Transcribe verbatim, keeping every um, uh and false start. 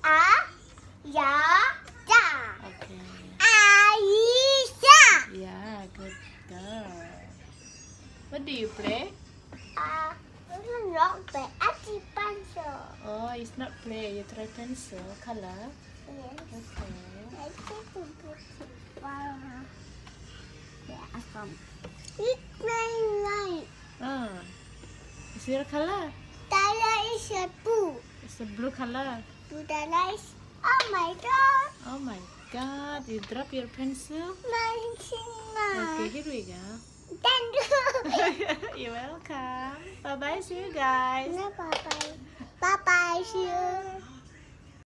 A, Ya, Ja. Okay. Aisyah. Yeah, good girl. What do you play? Uh, this is not the Auntie pencil. Oh, it's not play. You try pencil color. Yes. Okay. I think it's pretty fun. Yeah, some. It's very light. Ah, is your color? Color is a blue. It's a blue color. To the light. Oh my God. Oh my God! You drop your pencil. Okay, here we go. Thank you. You're welcome. Bye bye. See you guys. Bye bye. Bye bye. See you.